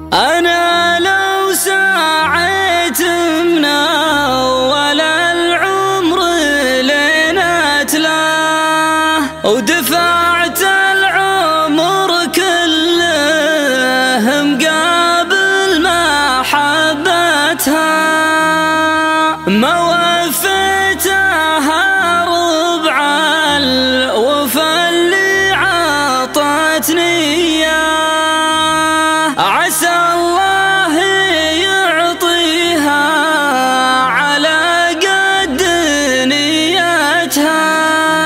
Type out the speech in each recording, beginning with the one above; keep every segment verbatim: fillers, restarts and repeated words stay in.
أنا لو ساعيت من أول العمر لينت له ودفعت العمر كله مقابل محبتها، ما وفيتها ربع الوفا اللي عطتني إياه. عسى الله يعطيها على قد نيتها.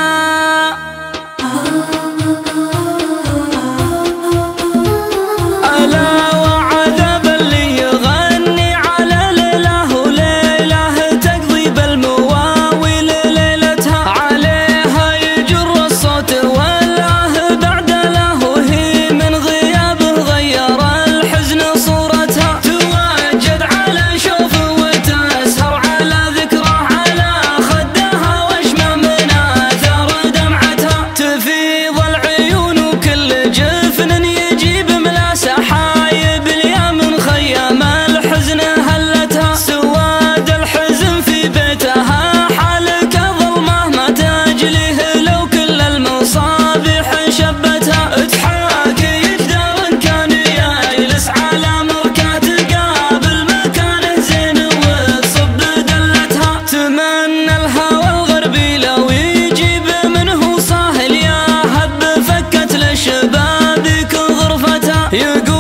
ألا وعذاب اللي يغني على ليله وليله تقضي بالمواويل ليلتها، عليها يجر الصوت والله بعد له هي من غيابه غير الحزن صورتها. توجد على شوف وتسهر على ذكراه على خدها واشمى من اثر دمعتها. تفيض العيون وكل جفن يجيب ملاسه حايب اليا من خيام الحزن هلتها. سواد الحزن في بيتها حالك ظلمه ما تجليه لو كل المصابيح شبتها. تحاكي جدار كان يجلس على مركات قابل مكانه زين وتصب دلتها. تمنى الهوى الغربي لو يجيب منه صاهل يا هب فكت للشبابيك غرفتها. يقول